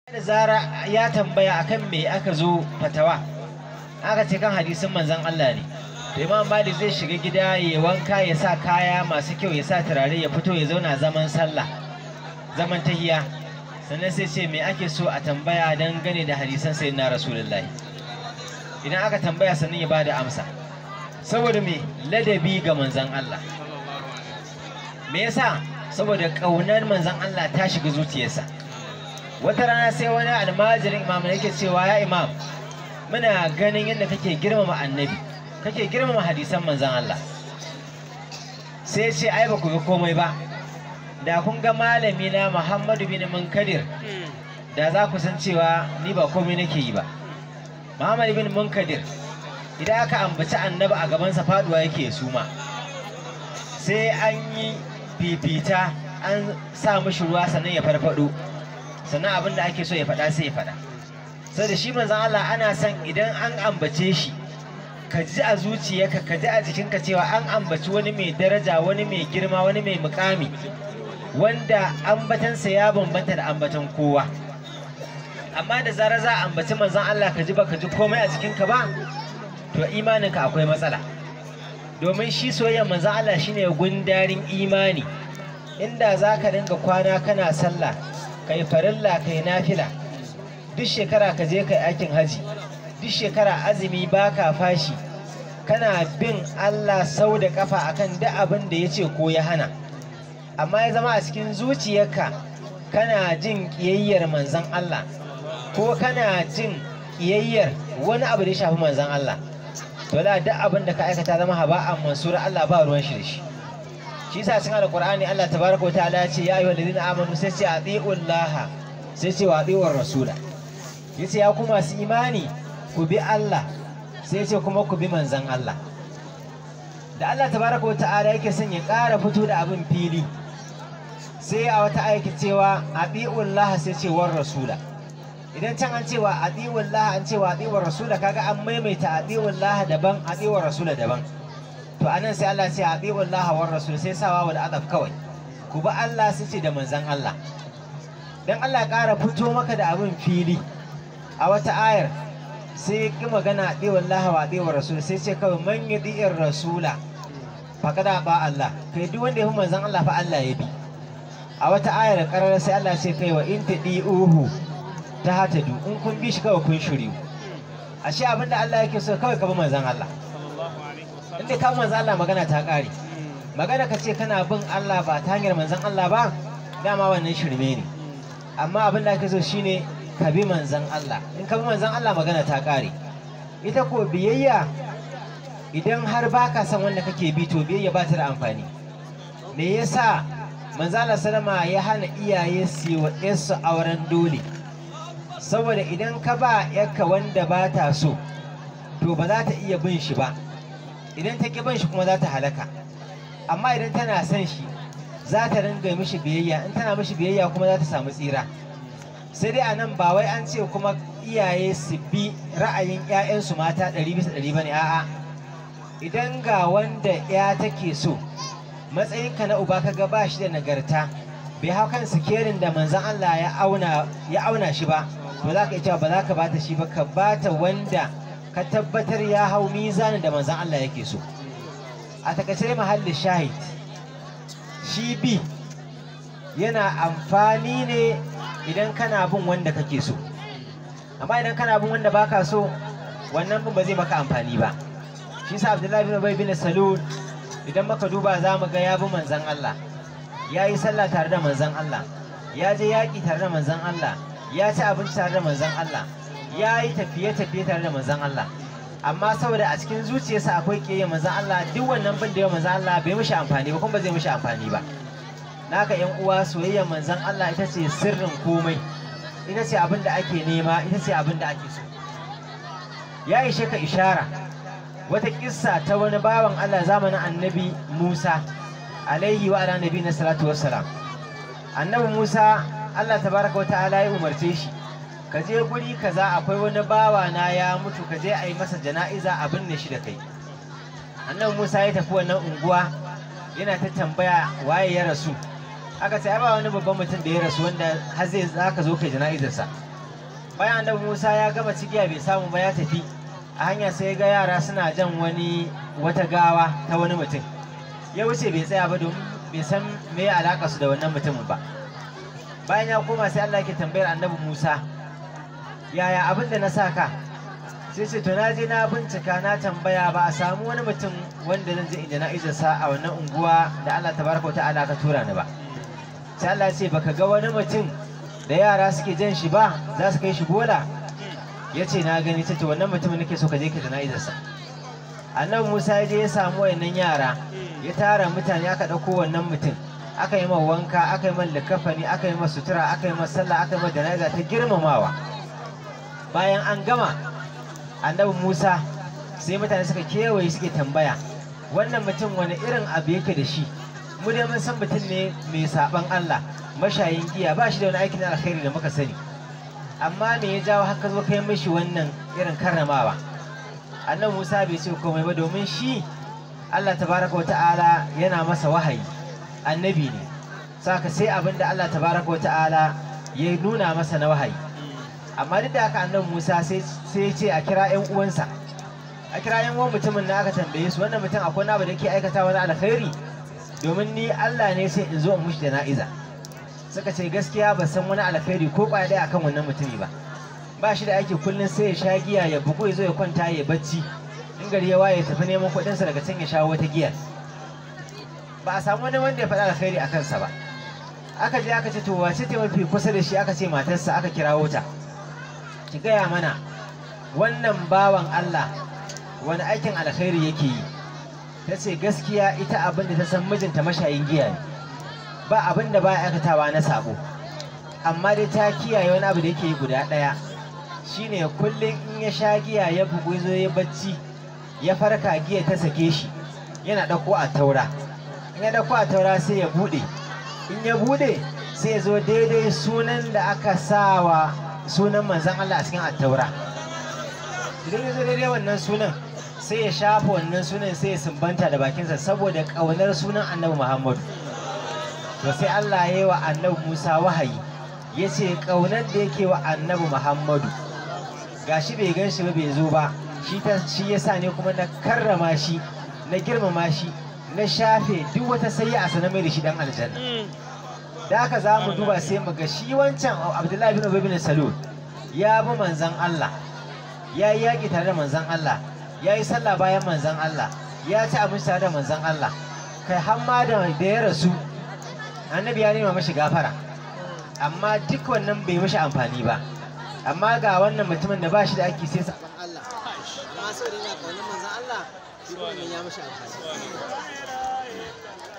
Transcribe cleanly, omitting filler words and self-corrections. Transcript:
da zara ya tambaya akan me aka zo fatawa, aka ce kan hadisin manzon Allah ne, to Imam Malik zai shiga gida ya wanka, ya sa kaya masu kyau, ya sa turare, ya fito ya zauna zaman sallah, zaman tahiya, sannan sai ce me ake so a tambaya dangane da hadisan sayyidina Rasulullahi. Idan aka tambaya sannan ya bada amsa, saboda me ladabi ga manzon Allah. Me yasa? Saboda ƙaunar manzon Allah ta shiga zuciyarsa. Wata rana sai wani almajirin imam yake cewa, ya imam, muna ganin yadda kake girmama annabi, kake girmama hadisan manzon Allah. Sai ce ai ba ku ga komai ba, da kun ga malami na Muhammadu bin Munkadir, da za ku san cewa ni ba komai nake yi ba. Muhammadu bin Munkadir idan aka ambaci annabi a gabansa faduwa yake suma, sai an yi fifita an sa mishi ruwa sannan ya farfado, sannan abin da ake so ya faɗa sai ya faɗa. Sai da shi manzon Allah ana son idan an ambace shi ka ji a zuciyarka, ka ji a jikinka cewa an ambaci wani mai daraja, wani mai girma, wani mai mukami, wanda ambatansa ya bambanta da ambatan kowa. Amma da zarar za a ambaci manzon Allah ka ji ba ka ji komai a jikinka ba, to imaninka akwai matsala. Domin shi soyayyar manzon Allah shine gundarin imani. Inda za ka dinga kwana kana sallah, kai farilla kai nafila, duk shekara ka je kai aikin haji, duk shekara azumi baka fashi, kana bin Allah sau da kafa akan duk abin da ya ce ko ya hana, amma ya zama a cikin zuciyarka kana jin ƙiyayyar manzon Allah, ko kana jin ƙiyayyar wani abu da ya shafi manzon Allah, to la duk abin da ka aikata zama haba'an mansura, Allah ba ruwan shi da shi. Shi yasa cikin alqur'ani Allah tabaraka wa ta'ala ya ce ya ayyuhal ladina amanu, sai ce atiullaha, sai ce wa atiur rasula. Yace ya ku masu imani ku bi Allah, sai ce kuma ku bi manzon Allah. Da Allah tabaraka wa ta'ala yake son ya ƙara fito da abin fili, sai a wata ayati cewa atiullaha, sai ce war rasula. Idan can an cewa atiullaha an cewa atiur rasula, kaga an maimaita atiullaha daban atiur rasula daban. To anan sai Allah ce atiullaha war rasul, sai sawa wal adaf kawai, ku ba Allah sai ce da manzon Allah. Dan Allah ya ƙara fito maka da abin fili, a wata ayar sai ki magana atiullaha wa atiur rasul, sai ce kawai man yuti'ir rasula faqad ba Allah, kai duk wanda ya fi manzon Allah fa Allah ya bi. A wata ayar karar sai Allah ce kai wa in tadi'uhu tahtadu, in kun bi shi kawai kun shiryu. Ashe abinda Allah yake so kawai ka bi manzon Allah. Inda ka manzon Allah magana ta ƙare. Magana ka ce kana bin Allah ba ta hanyar manzon Allah ba, dama wannan shirme ne. Amma abin da ake so shine ka bi manzon Allah. In ka bi manzon Allah magana ta ƙare. Ita ko biyayya, idan har baka san wanda kake bi, to biyayya ba ta da amfani. Me yasa manzon Allah sallama ya hana iyaye su yi wa ƴarsu auren dole? Saboda idan ka ba ƴarka wanda ba ta so, to ba za ta iya bin shi ba. Idan ta ƙi bin shi kuma za ta halaka. Amma idan tana son shi, za ta ringa mishi biyayya, in tana mishi biyayya kuma za ta samu tsira. Sai dai a nan ba wai an ce kuma iyaye su bi ra'ayin 'ya'yansu mata 100% ba ne, a'a. Idan ga wanda 'ya take so, matsayinka na uba kaga ba shi da nagarta, bai hau kan sikerin da manzon Allah ya auna shi ba, to za ka iya cewa ba za ka bata shi ba, ka bata wanda ka tabbatar ya hau mizanin da manzon Allah yake so. A takaice mahallin shahid, shi bi yana amfani ne idan kana bin wanda kake so, amma idan kana bin wanda baka so, wannan bin ba zai maka amfani ba. Shi sa Abdullahi bin Ubay bin Salul, idan maka duba za mu ga ya bi manzon Allah, ya yi sallah tare da manzon Allah, ya je yaƙi tare da manzon Allah, ya ci abinci tare da manzon Allah, ya yi tafiye-tafiye tare da manzon Allah. Amma saboda a cikin zuciyarsa akwai ƙiyayya manzon Allah, duk wannan bin da ya manzon Allah bai mishi amfani ba, kuma ba zai mishi amfani ba. Naka ƴan uwa, soyayyar manzon Allah ita ce sirrin komai, ita ce abin da ake nema, ita ce abin da ake so. Ya ishe ka ishara wata kissa ta wani bawan Allah zamanin annabi Musa alaihi wa ala nabi na salatu wassalam. Annabi Musa Allah tabaraka wa ta'ala ya umarce shi, ka je guri kaza akwai wani bawa na ya mutu, ka je a yi masa jana'iza a binne shi da kai. Annabi Musa ya tafi wannan unguwa yana ta tambaya waye ya rasu. aka ce ai ba wani babban mutum da ya rasu wanda har zai zaka zo kai jana'izarsa. bayan annabi Musa ya gama cigiya bai samu ba ya tafi a hanya sai ga yara suna jan wata gawa ta wani mutum ya wuce bai tsaya ba domin bai san me ya alaka su da wannan mutumin ba. Bayan ya koma sai Allah yake tambayar annabi Musa yaya abin da na saka sai ce to na je na bincika na tambaya ba a samu wani mutum wanda zan je in jana'izarsa a wannan unguwa da Allah tabaraka ta'ala ka tura ni ba. Sai Allah ya ce baka ga wani mutum da yara suke jan shi ba za su kai shi bola? Ya ce na gani. Ta ce wannan mutumin nake so ka je ka jana'izarsa. Annabi Musa ya je ya samu wayannan yara ya tara mutane aka ɗauko wannan mutum aka yi ma wanka aka yi ma likafani aka yi ma sutura aka yi ma sallah aka yi ma jana'iza ta girmamawa. Bayan an gama annabi Musa sai mutane suka kewaye suke tambaya wannan mutum wani irin abu yake da shi. Mu dai mun san mutum ne mai saban Allah mashayin giya ba shi da wani aikin alkhairi da muka sani, amma me ya jawo haka zo kai mishi wannan irin karramawa? Annabi Musa bai ce komai ba domin shi Allah tabaraka wata'ala yana masa wahayi, annabi ne, saka sai abin da Allah tabaraka wata'ala ya nuna masa na wahayi. Amma duk da haka annabi Musa sai ya ce a kira 'yan uwansa, a kira 'yan uwan mutumin na aka tambaye su wannan mutum akwai abu da yake aikata wani alkhairi, domin ni Allah ne sai in zo in mushi jana'iza. Suka ce gaskiya ba san wani alkhairi ko kwaya ɗaya akan wannan mutumi ba shi da aiki kullum sai ya sha giya ya bugu ya zo ya kwanta ya bacci, in gari ya waye ya tafi neman kuɗinsa daga can ya shawo wata giyar. Ba a samu wani wanda ya faɗa alkhairi a kansa ba. Aka je aka ce to wace ce mafi kusa da shi? Aka ce matarsa. Aka kirawo ta, ki gaya mana wannan bawan Allah wani aikin alkhairi yake yi? Ta ce gaskiya ita abin da ta san mijinta mashayin giya ne, ba abin da ba ya aikatawa na sabo, amma dai ta kiyaye wani abu da yake yi guda ɗaya, shine kullum in ya sha giya ya bugu zo ya bacci ya farka giya ta sake shi yana ɗauko a taura. In ya ɗauko a taura sai ya buɗe, in ya buɗe sai ya zo daidai sunan da aka sawa sunan manzon Allah a cikin attaura. Idan ya zo daidai wannan sunan sai ya shafa wannan sunan sai ya sumbanta da bakinsa saboda ƙaunar sunan annabi Muhammadu. To sai Allah ya yi wa annabi Musa wahayi ya ce ƙaunar da yake wa annabi Muhammadu gashi bai gan shi ba bai zo ba, shi ya sa ne kuma na karrama shi na girmama shi na shafe duk wata sayya a sanar mai da shi dan aljanna. Da haka za mu duba sai mu ga shi wancan Abdullahi bin Ubay bin Salul ya bi manzon Allah, ya yi yaƙi tare da manzon Allah, ya yi sallah bayan manzon Allah, ya ci abinci tare da manzon Allah, kai har ma da ya rasu annabi ya nema mashi gafara, amma duk wannan bai mashi amfani ba. Amma ga wannan mutumin da ba shi da aiki sai saban Allah, amma saboda yana kaunar manzon Allah shi kuma ya mashi amfani.